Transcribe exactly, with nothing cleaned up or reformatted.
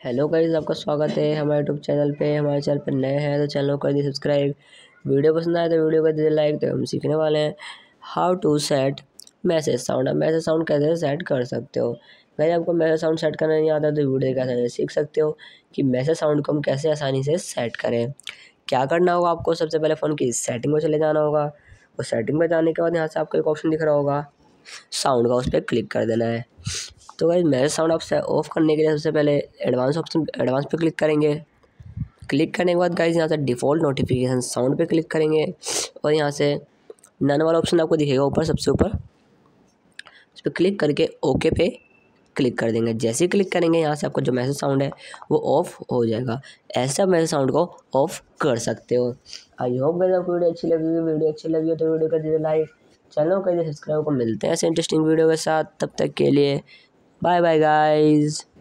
Hello guys, आपका स्वागत है हमारे यूट्यूब चैनल पे। हमारे चैनल पर नए हैं तो चैनल को कर दीजिए सब्सक्राइब। वीडियो पसंद आए तो वीडियो को दीजिए लाइक। तो हम सीखने वाले हैं how to set message sound. आप मैसेज साउंड कैसे सेट कर सकते हो। गाइस, आपको मैसेज साउंड सेट करना नहीं आता तो वीडियो कैसे सीख सकते हो कि मैसेज साउंड को हम कैसे आसानी से सेट करें। क्या करना होगा, आपको सबसे पहले फ़ोन की सेटिंग में चले जाना होगा। और सेटिंग में जाने के बाद यहाँ से आपको एक ऑप्शन दिख रहा होगा साउंड का, उस पर क्लिक कर देना है। तो गाइस, मैसेज साउंड आप ऑफ करने के लिए सबसे पहले एडवांस ऑप्शन एडवांस पे क्लिक करेंगे। क्लिक करने के बाद गाइस यहाँ से डिफ़ॉल्ट नोटिफिकेशन साउंड पे क्लिक करेंगे और यहाँ से नन वाला ऑप्शन आपको दिखेगा ऊपर, सबसे ऊपर, उस पर क्लिक करके ओके पे क्लिक कर देंगे। जैसे ही क्लिक करेंगे यहाँ से आपका जो मैसेज साउंड है वो ऑफ हो जाएगा। ऐसे आप मैसेज साउंड को ऑफ कर सकते हो। आई होप गाइस आपको वीडियो अच्छी लगी हो। वीडियो अच्छी लगी हो तो वीडियो कर दीजिए लाइक, चैनल को कर दीजिए सब्सक्राइब। को मिलते हैं ऐसे इंटरेस्टिंग वीडियो के साथ, तब तक के लिए बाय बाय गाइज।